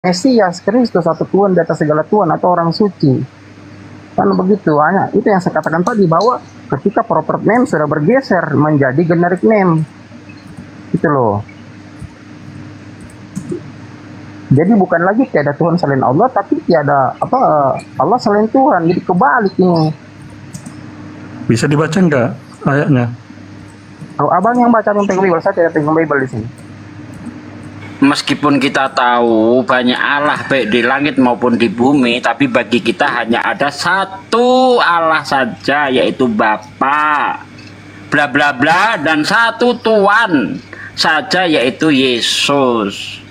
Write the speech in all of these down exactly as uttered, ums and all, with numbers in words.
Mesias, Kristus, satu Tuhan di atas segala Tuhan atau orang suci. Kan begitu, hanya itu yang saya katakan tadi, bahwa ketika proper name sudah bergeser menjadi generic name, itu loh. Jadi bukan lagi tiada Tuhan selain Allah, tapi tiada apa Allah selain Tuhan. Jadi kebalik ini. Bisa dibaca nggak ayatnya? Kalau abang yang baca tentang Bible, saya tidak tentang Bible di sini. Meskipun kita tahu banyak Allah baik di langit maupun di bumi, tapi bagi kita hanya ada satu Allah saja, yaitu Bapa, bla bla bla, dan satu Tuhan saja, yaitu Yesus.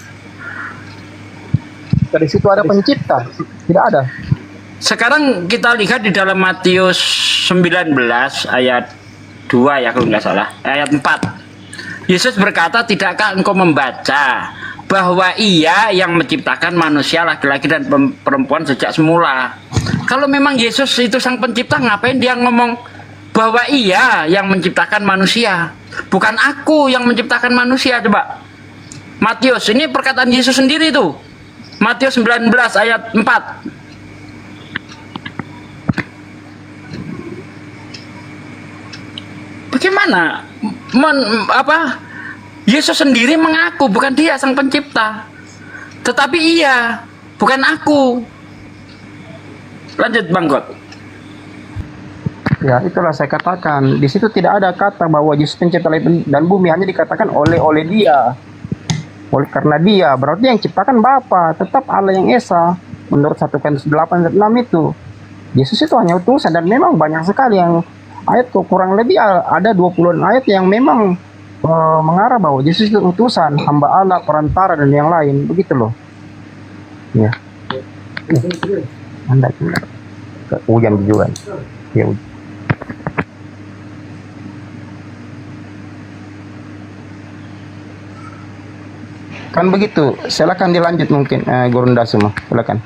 Dari situ ada pencipta? Tidak ada. Sekarang kita lihat di dalam Matius sembilan belas ayat dua ya kalau nggak salah, ayat empat. Yesus berkata, tidakkah engkau membaca bahwa Ia yang menciptakan manusia laki-laki dan perempuan sejak semula? Kalau memang Yesus itu sang pencipta, ngapain dia ngomong bahwa Ia yang menciptakan manusia, bukan aku yang menciptakan manusia? Coba Matius, ini perkataan Yesus sendiri tuh, Matius sembilan belas ayat empat. Bagaimana Men, apa Yesus sendiri mengaku bukan dia sang pencipta, tetapi Ia, bukan aku. Lanjut Bang God. Ya, itulah saya katakan, di situ tidak ada kata bahwa Yesus pencipta langit dan bumi, hanya dikatakan oleh oleh Dia. Oleh karena Dia, berarti yang ciptakan Bapa, tetap Allah yang Esa. Menurut satu Korintus delapan ayat enam itu, Yesus itu hanya utusan, dan memang banyak sekali yang ayat kurang lebih ada dua puluh ayat yang memang uh, mengarah bahwa Yesus itu utusan, hamba Allah, perantara, dan yang lain, begitu loh. Ya. Anda hujan juga. Ya, hujan. Kan begitu. Silakan dilanjut mungkin, uh, Gurunda semua. Silakan.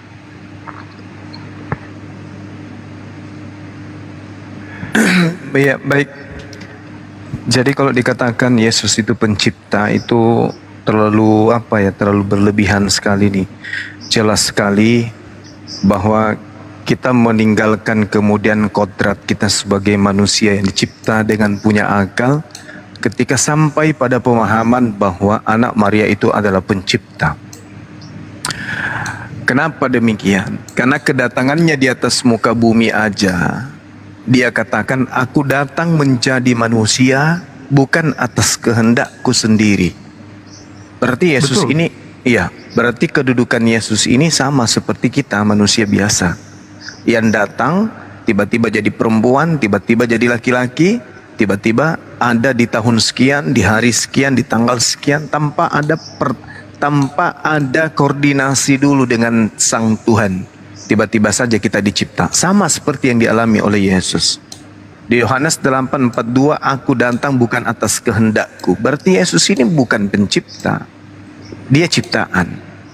Ya, baik. Jadi kalau dikatakan Yesus itu pencipta, itu terlalu apa ya, terlalu berlebihan sekali nih. Jelas sekali bahwa kita meninggalkan kemudian kodrat kita sebagai manusia yang dicipta dengan punya akal, ketika sampai pada pemahaman bahwa anak Maria itu adalah pencipta. Kenapa demikian? Karena kedatangannya di atas muka bumi aja, Dia katakan, aku datang menjadi manusia bukan atas kehendakku sendiri. Berarti Yesus Betul. ini, iya, berarti kedudukan Yesus ini sama seperti kita manusia biasa. Yang datang, tiba-tiba jadi perempuan, tiba-tiba jadi laki-laki, tiba-tiba ada di tahun sekian, di hari sekian, di tanggal sekian, tanpa ada per, tanpa ada koordinasi dulu dengan Sang Tuhan. Tiba-tiba saja kita dicipta, sama seperti yang dialami oleh Yesus. Di Yohanes delapan empat puluh dua, aku datang bukan atas kehendakku. Berarti Yesus ini bukan pencipta, Dia ciptaan.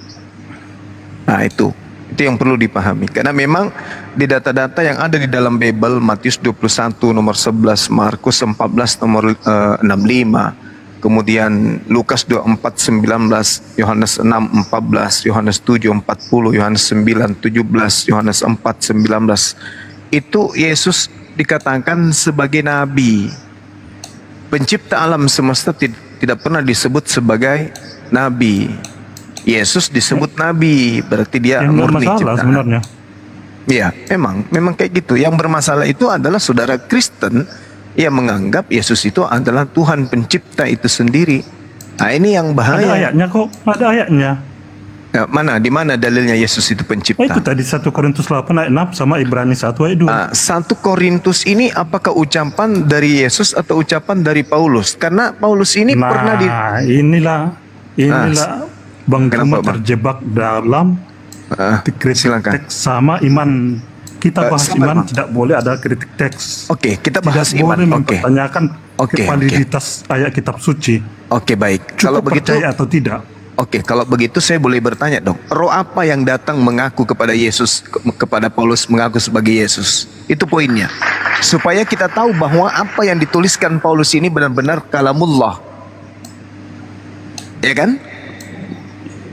Nah itu, itu yang perlu dipahami. Karena memang di data-data yang ada di dalam Bible, Matius dua puluh satu nomor sebelas, Markus empat belas nomor uh, enam puluh lima, kemudian Lukas dua puluh empat sembilan belas, Yohanes enam empat belas, Yohanes tujuh empat puluh, Yohanes sembilan tujuh belas, Yohanes empat sembilan belas. Itu Yesus dikatakan sebagai nabi. Pencipta alam semesta tidak pernah disebut sebagai nabi. Yesus disebut nabi, berarti dia yang murni ciptaan. Sebenarnya. Iya, memang, memang kayak gitu. Yang bermasalah itu adalah saudara Kristen yang menganggap Yesus itu adalah Tuhan pencipta itu sendiri. Nah ini yang bahaya. Ada ayatnya kok, ada ayatnya. Ya, mana, di mana dalilnya Yesus itu pencipta? Oh, itu tadi satu Korintus delapan ayat enam sama Ibrani satu ayat dua. Nah, satu Korintus ini apakah ucapan dari Yesus atau ucapan dari Paulus? Karena Paulus ini nah, pernah di... Nah, inilah, inilah nah, Bang Gama Bang? terjebak dalam uh, kritik teks sama iman. Kita bahas uh, iman, tidak boleh ada kritik teks. Oke, okay, kita bahas tidak iman. Boleh okay. mempertanyakan okay, validitas okay. ayat kitab suci. Oke, okay, baik. Cukup kalau begitu percaya atau tidak? Oke, okay, kalau begitu saya boleh bertanya dong. Roh apa yang datang mengaku kepada Yesus, ke kepada Paulus mengaku sebagai Yesus? Itu poinnya. Supaya kita tahu bahwa apa yang dituliskan Paulus ini benar-benar kalamullah. Ya kan?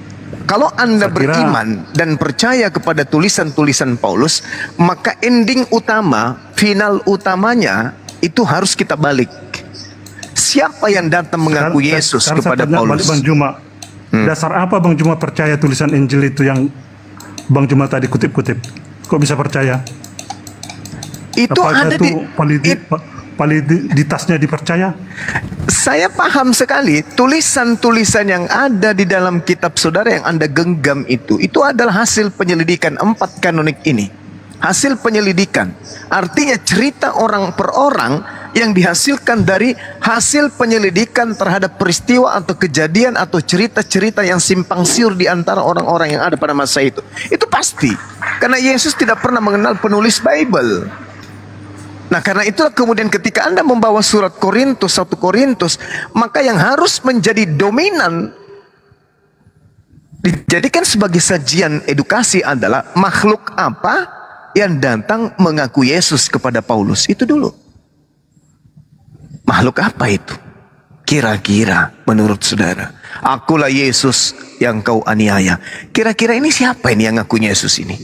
Kalau Anda Saya kira- beriman dan percaya kepada tulisan-tulisan Paulus, maka ending utama, final utamanya itu harus kita balik. Siapa yang datang mengaku Sekarang- Yesus sekarang saya kepada tanya balik Paulus? Bang Juma, Hmm. dasar apa Bang Juma percaya tulisan Injil itu yang Bang Juma tadi kutip-kutip? Kok bisa percaya? Itu Apakah ada itu di validi, it- pa- validitasnya dipercaya? Saya paham sekali tulisan-tulisan yang ada di dalam kitab saudara yang Anda genggam itu, itu adalah hasil penyelidikan empat kanonik ini. Hasil penyelidikan. Artinya cerita orang per orang yang dihasilkan dari hasil penyelidikan terhadap peristiwa atau kejadian atau cerita-cerita yang simpang siur di antara orang-orang yang ada pada masa itu. Itu pasti. Karena Yesus tidak pernah mengenal penulis Bible. Nah, karena itulah kemudian ketika Anda membawa surat Korintus, satu Korintus, maka yang harus menjadi dominan dijadikan sebagai sajian edukasi adalah makhluk apa yang datang mengaku Yesus kepada Paulus. Itu dulu. Makhluk apa itu? Kira-kira menurut saudara, akulah Yesus yang kau aniaya. Kira-kira ini siapa ini yang ngaku Yesus ini?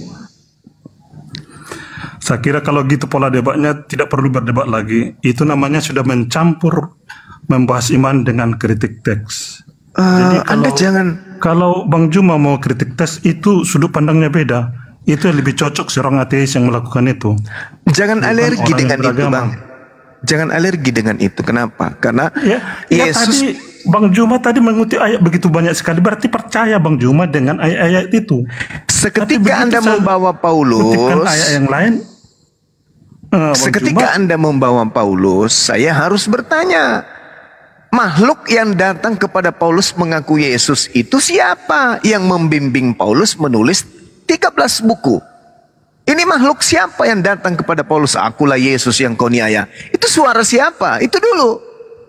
Saya kira kalau gitu pola debatnya tidak perlu berdebat lagi. Itu namanya sudah mencampur membahas iman dengan kritik teks. Uh, Jadi Anda kalau- jangan Kalau Bang Juma mau kritik teks itu sudut pandangnya beda. Itu yang lebih cocok seorang ateis yang melakukan itu. jangan Bukan alergi orang dengan yang itu, beragama. Bang. Jangan alergi dengan itu. Kenapa? Karena Ya, ya Yesus tadi Bang Juma tadi mengutip ayat begitu banyak sekali. Berarti percaya Bang Juma dengan ayat-ayat itu. Tapi seketika begitu Anda saya membawa kutipkan Paulus, ayat yang lain. eh, Bang seketika Juma, Anda membawa Paulus, saya harus bertanya, makhluk yang datang kepada Paulus mengaku Yesus itu siapa yang membimbing Paulus menulis tiga belas buku? Ini makhluk siapa yang datang kepada Paulus? Akulah Yesus yang kau niaya. Itu suara siapa? Itu dulu.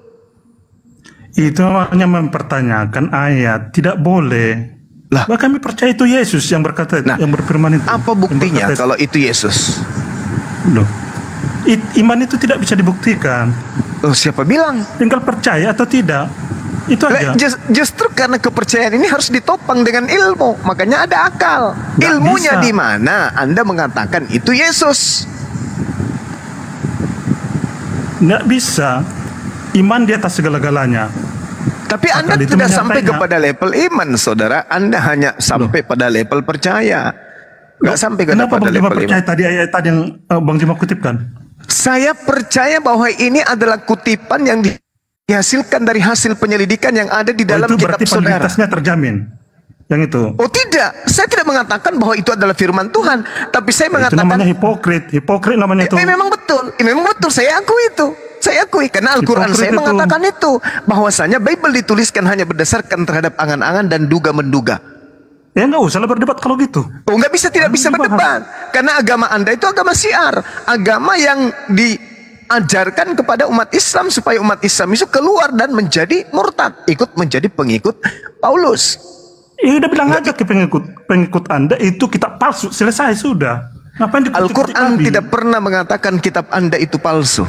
itu hanya mempertanyakan ayat. Tidak boleh. Lah. Bah, kami percaya itu Yesus yang berkata, Nah, yang berfirman itu. Apa Yang buktinya berkata- kalau itu Yesus? Loh, it- iman itu tidak bisa dibuktikan. Oh, siapa bilang? Tinggal percaya atau tidak. Itu Lah, aja. just- justru karena kepercayaan ini harus ditopang dengan ilmu, makanya ada akal. Nggak Ilmunya bisa. di mana? Anda mengatakan itu Yesus. Nggak bisa. Iman di atas segala-galanya. Tapi Anda Akal itu tidak sampai menyantainya. kepada level iman, saudara. Anda hanya sampai pada level percaya. Nggak sampai Kenapa kepada Bang Juma level percaya iman. tadi ayat tadi yang eh, Bang Juma kutipkan? Saya percaya bahwa ini adalah kutipan yang di- dihasilkan dari hasil penyelidikan yang ada di Oh, dalam itu kitab berarti saudara. validitasnya terjamin. Yang itu. Oh tidak, saya tidak mengatakan bahwa itu adalah firman Tuhan, tapi saya Itu mengatakan namanya hipokrit. Hipokrit namanya itu. Eh, memang betul, eh, memang betul. Saya akui itu. Saya akui karena Al-Quran Hipokrit saya itu. mengatakan itu, bahwasanya Bible dituliskan hanya berdasarkan terhadap angan-angan dan duga-menduga. Ya nggak usah lah berdebat kalau gitu. Oh, nggak bisa, tidak Anda bisa dibahas. berdebat karena agama Anda itu agama syiar, agama yang diajarkan kepada umat Islam supaya umat Islam itu keluar dan menjadi murtad, ikut menjadi pengikut Paulus. Ya udah bilang aja ke pengikut pengikut Anda itu kitab palsu. Selesai sudah. Ngapain dikutik-kutik Al-Quran lagi? tidak pernah mengatakan kitab Anda itu palsu.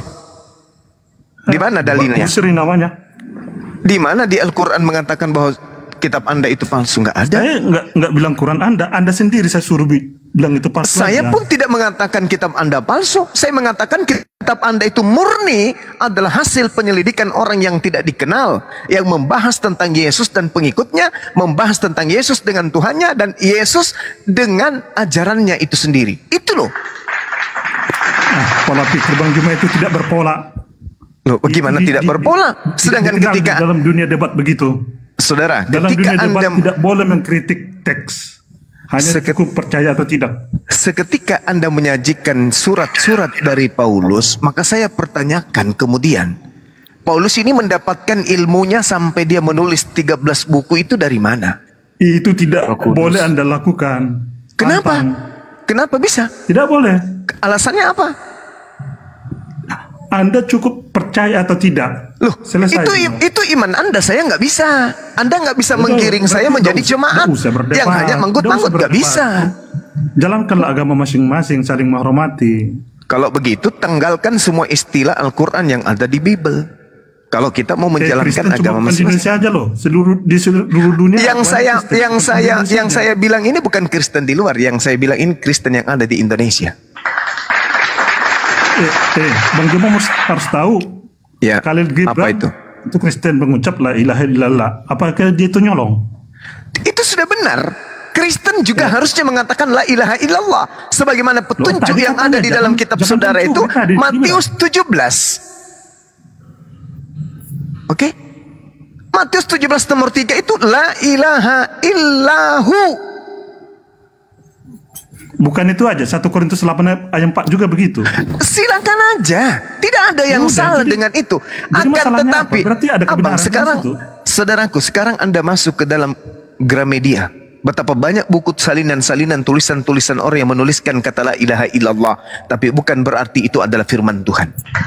Di mana dalilnya? Busri namanya. Di mana di Al-Quran mengatakan bahwa kitab Anda itu palsu? Nggak ada. Saya nggak nggak bilang Quran Anda. Anda sendiri saya suruh bi- bilang itu palsu. Saya aja. pun tidak mengatakan kitab Anda palsu. Saya mengatakan kitab Anda itu murni adalah hasil penyelidikan orang yang tidak dikenal, yang membahas tentang Yesus dan pengikutnya, membahas tentang Yesus dengan Tuhannya dan Yesus dengan ajarannya itu sendiri. Itu loh. Nah, pola pikir Bang Juma itu tidak berpola. Loh, bagaimana Di- tidak di- berpola? di- Sedangkan dikenal ketika di dalam dunia debat begitu. saudara, Dalam ketika dunia debat Anda tidak boleh mengkritik teks. Hanya Seket- cukup percaya atau tidak. seketika Anda menyajikan surat-surat dari Paulus, maka saya pertanyakan kemudian, Paulus ini mendapatkan ilmunya sampai dia menulis tiga belas buku itu dari mana? Itu tidak Kudus. boleh Anda lakukan. Kenapa? Pantang. Kenapa bisa? Tidak boleh. Alasannya apa? Anda cukup percaya atau tidak. Loh, Selesai. itu semua. itu iman Anda, saya nggak bisa. Anda nggak bisa Udah, menggiring berarti saya nggak menjadi usah- jemaat nggak usah berdebat. yang hanya Nggak manggut-manggut, usah nggak berdebat. bisa. Jalankanlah agama masing-masing, saling menghormati. Kalau begitu, tanggalkan semua istilah Al-Quran yang ada di Bible. Kalau kita mau Eh, menjalankan Kristen cuma agama bukan di masing-masing. Indonesia aja loh, seluruh di seluruh dunia. Yang banyak saya Kristen. yang Bukan di saya Indonesia yang aja. saya bilang ini bukan Kristen di luar, yang saya bilang ini Kristen yang ada di Indonesia. eh, eh Bang Joma harus, harus tahu. Ya. Khalil Gibran Apa itu? itu Kristen mengucap la ilaha illallah. Apakah dia itu nyolong? Itu sudah benar. Kristen juga harusnya mengatakan la ilaha illallah sebagaimana petunjuk tadi yang katanya ada di jangan- dalam kitab jangan saudara tentu, itu tadi, Matius tujuh belas. Oke? Matius tujuh belas nomor tiga itu la ilaha illahu. Bukan itu aja, satu Korintus delapan ayat empat juga begitu. Silakan aja. Tidak ada yang Udah, salah jadi- dengan itu. jadi Akan masalahnya tetapi apa? Berarti ada Abang, kebenaran di sekarang situ. saudaraku, sekarang Anda masuk ke dalam Gramedia. Betapa banyak buku salinan-salinan tulisan-tulisan orang yang menuliskan kata la ilaha illallah, tapi bukan berarti itu adalah firman Tuhan.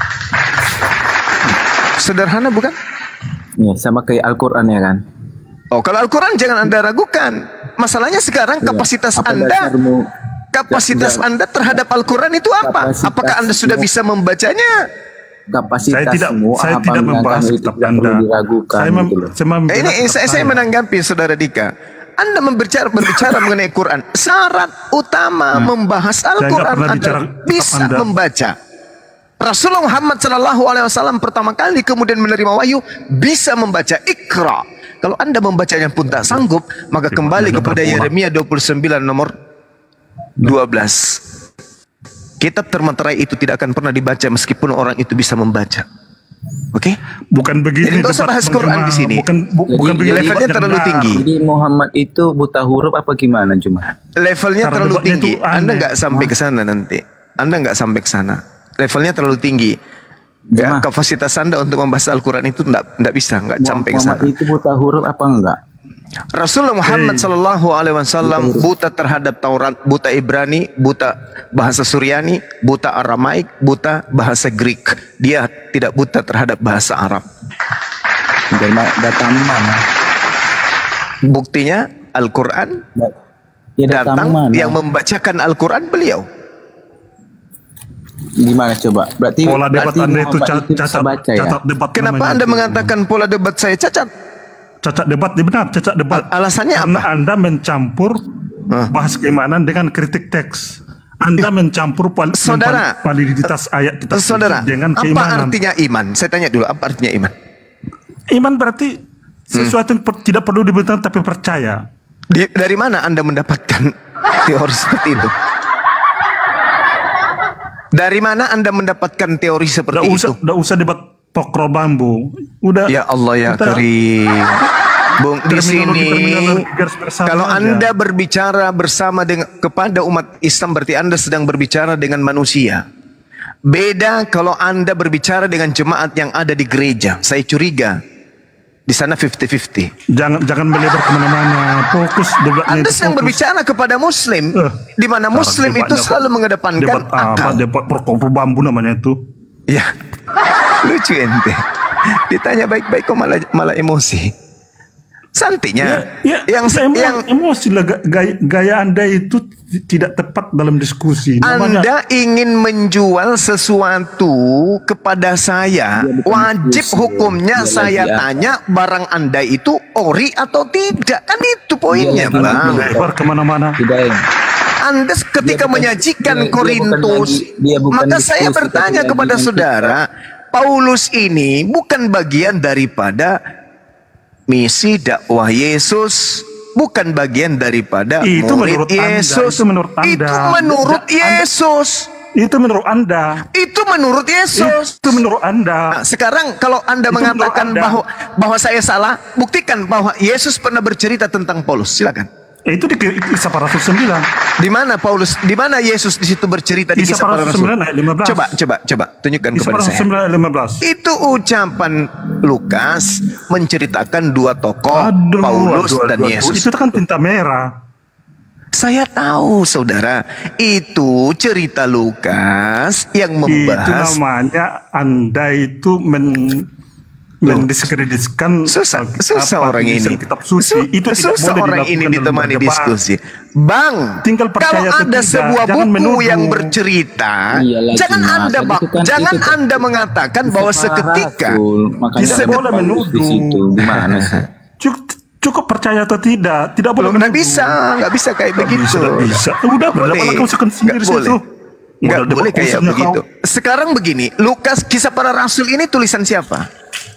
Sederhana bukan? Ya, sama kayak Al-Quran ya kan. Oh, kalau Al-Quran jangan Anda ragukan. Masalahnya sekarang Ya, kapasitas apa Anda dasarmu? kapasitas Tidak. Anda terhadap Al-Quran itu apa? Kapasitas Apakah Anda sudah mu- bisa membacanya? Kapasitasmu Saya tidak saya apa tidak membahas mengatakan itu kitab tidak Anda. perlu diragukan Saya, mem, gitu loh. saya membela Eh, ini kitab saya, saya menanggapi saudara Dika. Anda membicara berbicara mengenai Quran. Syarat utama membahas nggak Al-Quran pernah bicara adalah kitab bisa Anda. membaca. Rasulullah Muhammad Shallallahu Alaihi Wasallam pertama kali kemudian menerima wahyu bisa membaca Iqra. Kalau Anda membacanya pun tak sanggup, maka kembali Anda kepada berpulang. Yeremia dua puluh sembilan nomor dua belas. Kitab termeterai itu tidak akan pernah dibaca meskipun orang itu bisa membaca. Oke? Bukan begitu. Jadi nggak usah debat bahas Bang Quran Juma. di sini. Bukan bu, Jadi- bukan begitu. jadi levelnya debatnya terlalu benar. tinggi. Jadi Muhammad itu buta huruf apa gimana cuma? Levelnya Cara terlalu debatnya tinggi. itu aneh. Anda nggak sampai ke sana nanti. Anda nggak sampai ke sana. Levelnya terlalu tinggi. Ya, Jemaah. kapasitas Anda untuk membahas Al-Quran itu nggak nggak bisa, nggak sampai ke sana. Muhammad itu buta huruf apa enggak? Rasulullah Muhammad Sallallahu Alaihi Wasallam buta terhadap Taurat, buta Ibrani, buta bahasa Suryani, buta Aramaik, buta bahasa Greek. Dia tidak buta terhadap bahasa Arab. Dari ma- datang mana? Buktinya Al-Quran Da- Ya datang datang mana? yang membacakan Al-Quran beliau. Gimana coba? Berarti Pola debat berarti Anda itu Muhammad cacat, bisa cacat, baca ya? cacat debat. Kenapa namanya Anda itu. mengatakan pola debat saya cacat? Cacat debat? Dia benar, cacat debat. Al- alasannya Karena apa? Anda mencampur Hah? bahas keimanan dengan kritik teks. Anda mencampur pal- Saudara, mempan- validitas ayat kita Saudara, dengan apa keimanan. artinya iman? Saya tanya dulu, apa artinya iman? Iman berarti sesuatu yang per- tidak perlu dibenarkan tapi percaya. Di- dari mana Anda mendapatkan teori seperti itu? Dari mana Anda mendapatkan teori Udah seperti usah, itu? udah usah debat pokro bambu. Udah. Ya Allah ya kita- Karim. Bung di sini Terminologi-terminologi garis bersama kalau aja. Anda berbicara bersama dengan kepada umat Islam berarti Anda sedang berbicara dengan manusia. Beda kalau Anda berbicara dengan jemaat yang ada di gereja. Saya curiga di sana lima puluh lima puluh. Jangan jangan melebar kemana-mana. Fokus debatnya. Anda itu sedang fokus. berbicara kepada Muslim, Eh, di mana cara Muslim itu debatnya selalu kok. mengedepankan Debat apa? akal. Debat pokro bambu namanya itu. Ya, lucu ente. Ditanya baik-baik kok malah malah emosi. Santinya, Ya, yang saya yang emosi lah ga- gaya, gaya Anda itu t- tidak tepat dalam diskusi. Namanya Anda ingin menjual sesuatu kepada saya, Dia bukan wajib diskusi. hukumnya Dia saya lagi apa? tanya barang Anda itu ori atau tidak. Kan itu poinnya, Dia lagi Bang. melebar kemana-mana. Tidak ya. Anda ketika Dia bukan- menyajikan dia- dia bukan Korintus, lagi- dia bukan maka diskusi, saya tapi bertanya lagi kepada mencipta. saudara, Paulus ini bukan bagian daripada misi dakwah Yesus, bukan bagian daripada Itu murid menurut Anda, Yesus. itu menurut Anda. Itu menurut Anda- Yesus. Itu menurut Anda. Itu menurut Yesus. Itu menurut Anda. Nah, sekarang kalau Anda Itu mengatakan menurut Anda. bahwa bahwa saya salah, buktikan bahwa Yesus pernah bercerita tentang Paulus. Silakan. Eh, itu di Kisah Para Rasul sembilan. Di mana Paulus, di mana Yesus di situ bercerita di Kisah kisah Para para Rasul Rasul? sembilan ayat lima belas. Coba, coba, coba tunjukkan Kisah kepada Para Rasul saya. sembilan ayat lima belas. Itu ucapan Lukas menceritakan dua tokoh, Aduh, Paulus aduh, dan aduh, aduh. Yesus. Itu kan tinta merah. Saya tahu, saudara, itu cerita Lukas yang Itu membahas. namanya Anda itu men, dan diskreditkan Susah, uh, susah apa, orang ini. tulisan kitab suci Su- itu tidak susah boleh orang ini dilakukan dalam ditemani berdebat. diskusi. Bang, Tinggal percaya kalau atau ada tidak, sebuah jangan buku menuduh. yang bercerita, Iyalah, jangan Mas. anda Itu bak, kan- jangan itu kan- anda mengatakan bahwa Para seketika rasul, makanya Tidak ada boleh Paulus menuduh. di situ. Gimana sih? Cukup, cukup percaya atau tidak, tidak boleh belum nggak menuduh. bisa, nggak bisa kayak begitu. Bisa, bisa. Udah, berdebat Boleh. kau usahkan sendiri Nggak boleh. situ. Nggak Udah, debat boleh kayak urusannya begitu. kau. Sekarang begini, Lukas kisah para rasul ini tulisan siapa?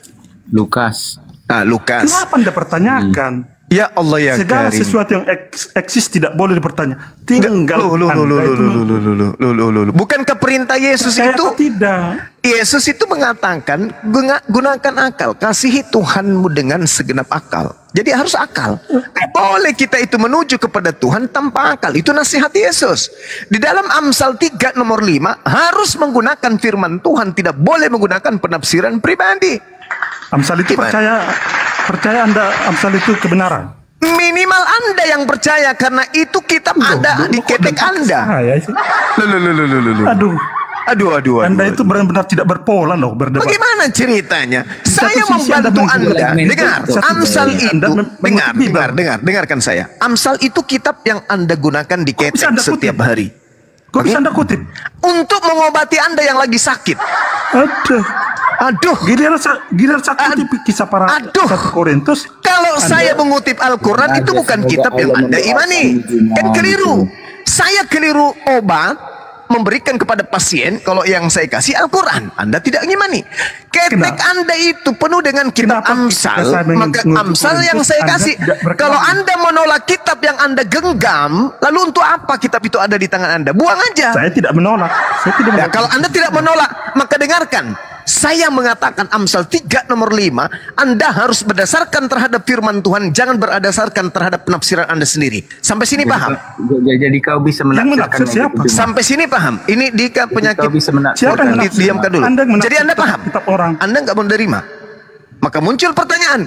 Lukas. Ah, Lukas. Kenapa anda pertanyakan? Ya Allah ya Segala Karim. sesuatu yang eks- eksis tidak boleh dipertanya. Tinggal Lu, lu, lu, lu, Anda lu, itu lu, lu, lu, lu, lu, lu, lu. Bukankah perintah Yesus percaya itu? atau tidak. Yesus itu mengatakan guna- gunakan akal, kasihi Tuhanmu dengan segenap akal. Jadi harus akal. Tidak boleh kita itu menuju kepada Tuhan tanpa akal. Itu nasihat Yesus. Di dalam Amsal tiga nomor lima harus menggunakan firman Tuhan, tidak boleh menggunakan penafsiran pribadi. Amsal itu Gimana? percaya, percaya anda Amsal itu kebenaran. Minimal Anda yang percaya karena itu kitab ada di ketek Anda. Saya sih. Lu, lu, lu, lu, lu, lu, lu. Aduh, Aduh, aduh, aduh. anda aduh. itu benar-benar tidak berpola loh berdebat. Bagaimana ceritanya? satu Saya sisi Anda membantu menjual Anda. argumen Dengar, itu. Amsal Anda itu. mem- Dengar, mengutip dengar, Bang. dengar, dengarkan saya. Amsal itu kitab yang Anda gunakan di Kok bisa ketek Anda setiap kutip? hari. Kok bisa Oke? anda kutip? Untuk mengobati Anda yang lagi sakit. Aduh, Aduh, giliran sa- giliran saya kutip kisah para Aduh. satu Korintus. kalau saya mengutip Al-Quran itu Anda bukan semoga kitab yang Allah Anda imani. mendoakan Kan iman keliru. itu. Saya keliru obat memberikan kepada pasien kalau yang saya kasih Al-Quran. Anda tidak ngimani. Ketek Kenapa? Anda itu penuh dengan kitab Kenapa Amsal. ketika saya ingin Maka mengutuk Amsal yang Korintus, saya Anda kasih. tidak berkenan? Kalau Anda menolak kitab yang Anda genggam, lalu untuk apa kitab itu ada di tangan Anda? Buang aja. Saya tidak menolak. Saya tidak Ya, menolak. kalau Anda tidak menolak, maka dengarkan. Saya mengatakan Amsal tiga nomor lima, Anda harus berdasarkan terhadap firman Tuhan, jangan berdasarkan terhadap penafsiran Anda sendiri. Sampai sini paham? Jadi, jadi kau bisa Yang menafsirkan menafsir siapa? itu. Sampai sini paham? Ini Dika penyakit. kau bisa menafsirkan. Siapa yang Di- menafsir? Diamkan dulu. Anda yang menafsir Jadi Anda kitab- paham? kitab orang. Anda nggak mau menerima. Maka muncul pertanyaan.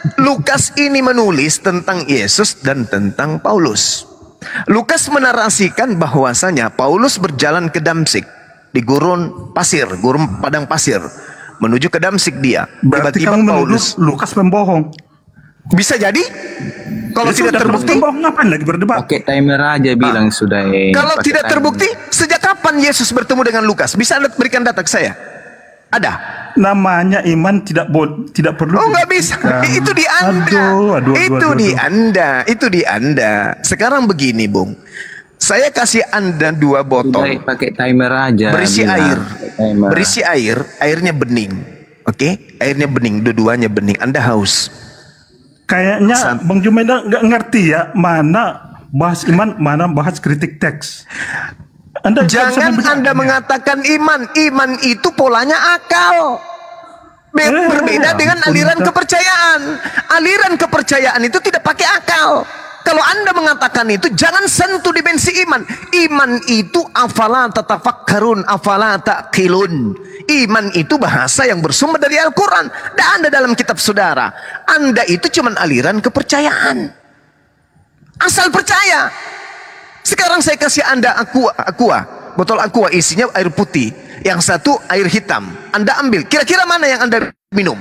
Lukas ini menulis tentang Yesus dan tentang Paulus. Lukas menarasikan bahwasanya Paulus berjalan ke Damsik di gurun pasir, gurun padang pasir, menuju ke Damsik dia. Berarti Tiba-tiba kamu menuduh Paulus Lukas pembohong. bisa jadi kalau Ya tidak sudah, terbukti. terus pembohong ngapain lagi berdebat? Pakai timer aja bilang sudah. eh, Kalau pakai tidak timer. terbukti, sejak kapan Yesus bertemu dengan Lukas? Bisa Anda berikan data ke saya? Ada? Namanya iman tidak boleh, tidak perlu. Oh nggak bisa. dibuktikan. Itu di Anda. Aduh, aduh, aduh, itu aduh, di aduh. Anda. Itu di Anda. Sekarang begini, Bung. Saya kasih Anda dua Sudah, botol pakai timer aja. berisi bilang. air. Pakai timer. Berisi air, airnya bening. Oke? Airnya bening, dua-duanya bening. Anda haus. Kayaknya San- Bang Jumaida nggak ngerti ya mana bahas iman, mana bahas kritik teks. Anda nggak bisa Jangan membedakan Anda ya. mengatakan iman. Iman itu polanya akal. Be- Eh, Berbeda dengan ampun, aliran Dah. kepercayaan. Aliran kepercayaan itu tidak pakai akal. Kalau Anda mengatakan itu, jangan sentuh dimensi iman. Iman itu afala tatafakkarun, afala taqilun. Iman itu bahasa yang bersumber dari Al-Quran. Dan Anda dalam kitab saudara. Anda itu cuma aliran kepercayaan. Asal percaya. Sekarang saya kasih Anda aqua, aqua, botol aqua isinya air putih, yang satu air hitam. Anda ambil, kira-kira mana yang Anda minum?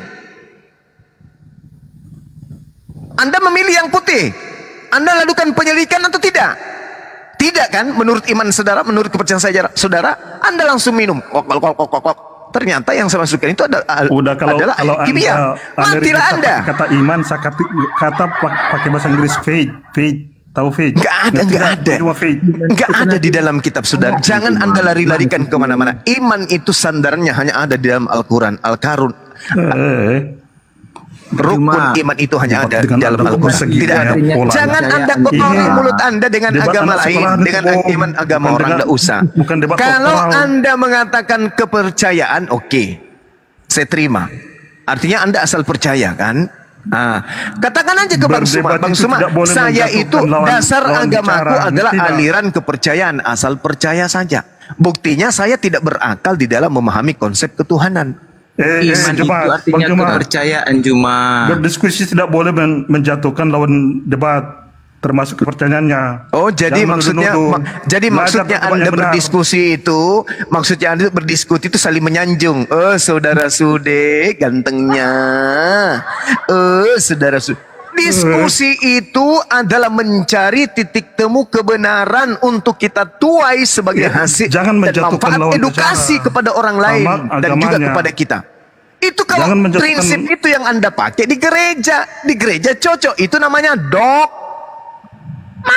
Anda memilih yang putih. Anda lakukan penyelidikan atau tidak? Tidak kan? Menurut iman saudara, menurut kepercayaan saya saudara, Anda langsung minum. Kok, kok, kok, kok, kok. Ternyata yang saya masukkan itu ada, Udah kalau adalah kalau kimia. anda, Matilah kata, Anda. kata iman, saya kata, kata pak- pakai bahasa Inggris faith, faith, tahu faith? Nggak ada, Ngerti nggak ada. Cuma faith. Nggak ada di dalam kitab saudara. Jangan Anda lari-larikan kemana-mana. Iman itu sandarnya hanya ada di dalam Al-Quran, Al-Karun. Eh, Rukun Cuma- iman itu hanya ada Dengan di dalam ada Al-Quran. persegi Tidak ada. kayak pola. Jangan Percayaan Anda kotori Iya. mulut Anda dengan Debat agama anak lain, sekolah dengan itu, iman agama bukan orang. debat- Tidak usah. bukan debat Kalau doktoral. Anda mengatakan kepercayaan, oke, saya terima. Artinya Anda asal percaya kan? Nah, katakan aja ke Bang Suma, Berdebat Bang itu Suma, tidak boleh saya menjatuhkan itu lawan- dasar lawan agamaku bicara. adalah Tidak. aliran kepercayaan, asal percaya saja. Buktinya saya tidak berakal di dalam memahami konsep ketuhanan. eh, eh, Iman itu Jumat, artinya Bang Jumat. kepercayaan cuma. Berdiskusi tidak boleh men- menjatuhkan lawan debat. termasuk kepercayaannya. Oh, jadi Jangan maksudnya menuduh-nuduh. ma- jadi Belajar maksudnya tentang Anda yang benar. berdiskusi itu, maksudnya Anda berdiskusi itu saling menyanjung. Oh, saudara Sude gantengnya. Oh, saudara Sude. Diskusi itu adalah mencari titik temu kebenaran untuk kita tuai sebagai Ya, hasil jangan dan menjatuhkan manfaat lawan edukasi bicara. kepada orang lain Amal dan juga agamanya. kepada kita. Itu kalau Jangan menjatuhkan- prinsip itu yang Anda pakai di gereja, di gereja cocok. Itu namanya dogma.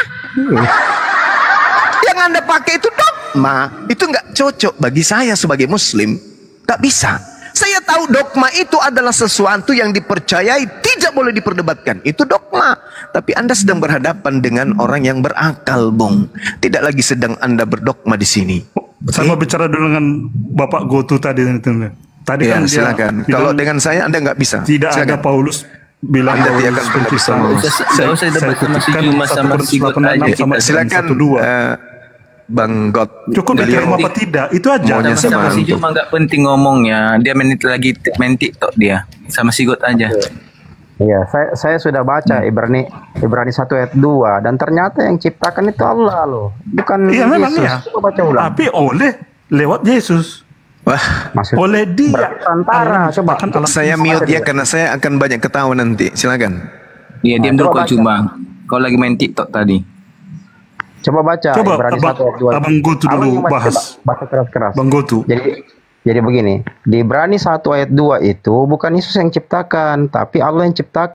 Yang Anda pakai itu dogma, itu nggak cocok bagi saya sebagai Muslim. Nggak bisa. Saya tahu dogma itu adalah sesuatu yang dipercayai, tidak boleh diperdebatkan. Itu dogma. Tapi Anda sedang berhadapan dengan orang yang berakal, Bung. Tidak lagi sedang Anda berdogma di sini. Saya mau bicara dulu dengan Bapak Gotu tadi. Tadi Ya, kan dia silakan. bilang Kalau dengan saya Anda nggak bisa. tidak ada Silakan. Paulus bilang Anda Paulus tidak akan pernah pencipta. bisa Nggak usah- nggak usah debat sama si kutipkan Juma satu sama Korintus si God delapan enam aja. sama Silakan satu dua. eh, Bang God. Cukup Beliau- diterima apa tidak? Itu aja. Maunya Sama, sama sama si untuk- Juma nggak penting ngomongnya. Dia main lagi main TikTok dia. Sama si God aja. Iya, saya saya sudah baca Ibrani Ibrani satu ayat dua dan ternyata yang ciptakan itu Allah loh, bukan Iya memang Yesus. ya. Coba baca ulang. Tapi oleh lewat Yesus. Wah, Maksud Oleh dia. perantara, coba. Menciptakan alam saya semesta. mute ya karena saya akan banyak ketawa nanti. Silakan. Iya, diam Nah, dulu coba kau baca. Juma. Kau lagi main TikTok tadi. Coba baca Coba Ibrani Abang- satu ayat dua. Abang Gotu dulu Abang yang baca, bahas. coba, baca keras-keras. Bang Gotu. Jadi jadi begini, di Ibrani satu ayat dua itu bukan Yesus yang ciptakan, tapi Allah yang ciptakan.